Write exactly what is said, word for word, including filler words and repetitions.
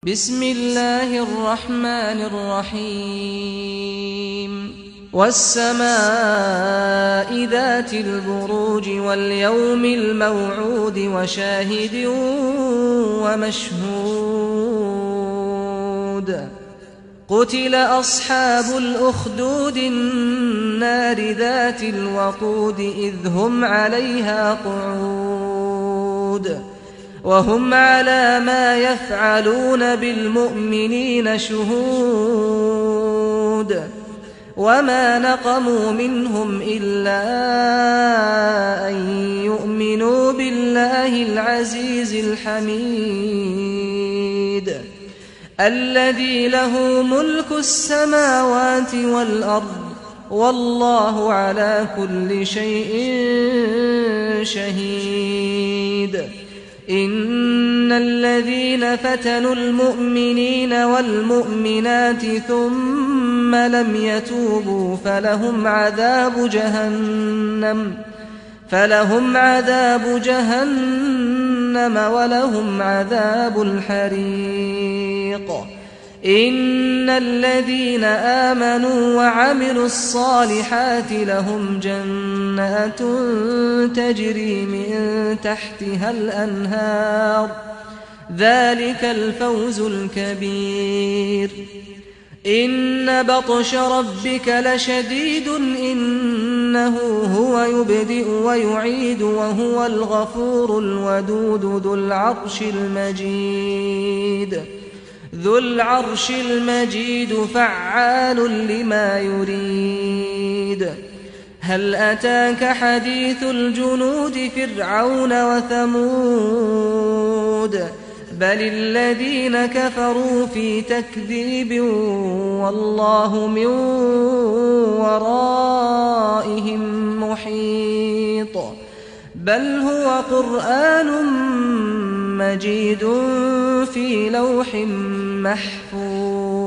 بسم الله الرحمن الرحيم والسماء ذات البروج واليوم الموعود وشاهد ومشهود قتل أصحاب الأخدود النار ذات الوقود إذ هم عليها قعود وهم على ما يفعلون بالمؤمنين شهود وما نقموا منهم إلا أن يؤمنوا بالله العزيز الحميد الذي له ملك السماوات والأرض والله على كل شيء شهيد إن الذين فتنوا المؤمنين والمؤمنات ثم لم يتوبوا فلهم عذاب جهنم فلهم عذاب جهنم ولهم عذاب الحريق إن الذين آمنوا وعملوا الصالحات لهم جنات تجري من تحتها الأنهار ذلك الفوز الكبير إن بطش ربك لشديد إنه هو يبدئ ويعيد وهو الغفور الودود ذو العرش المجيد ذو العرش المجيد فعال لما يريد هل أتاك حديث الجنود فرعون وثمود بل الذين كفروا في تكذيب والله من ورائهم محيط بل هو قرآن مجيد في لوح محفوظ